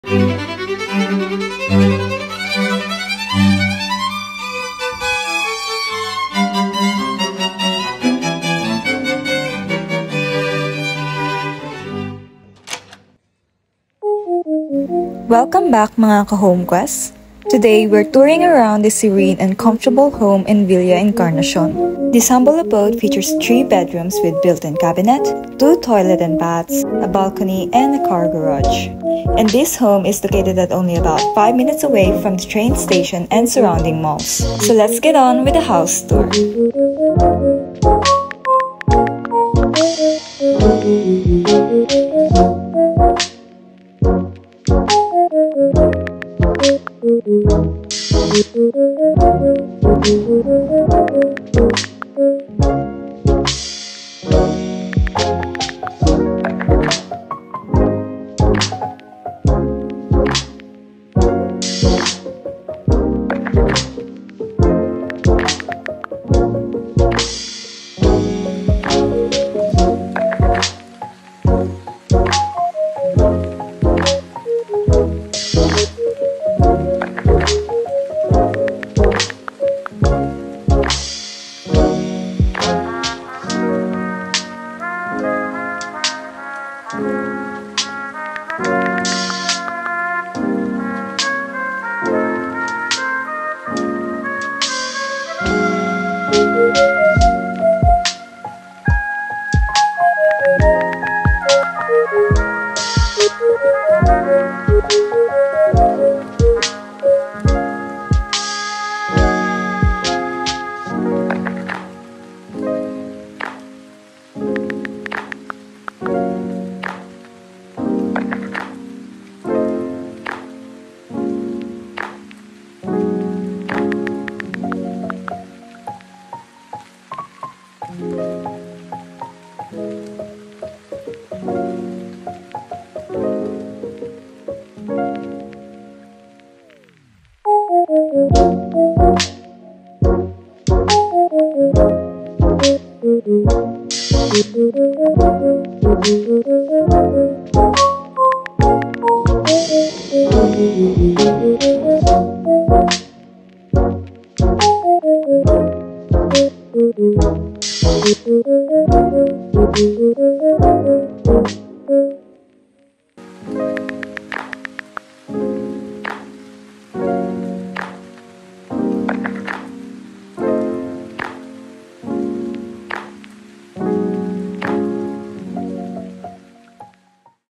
Welcome back mga ka-Homequest! Today, we're touring around this serene and comfortable home in Villa Encarnacion. This humble abode features 3 bedrooms with built-in cabinet, 2 toilet and baths, a balcony, and a car garage. And this home is located at only about 5 minutes away from the train station and surrounding malls. So let's get on with the house tour.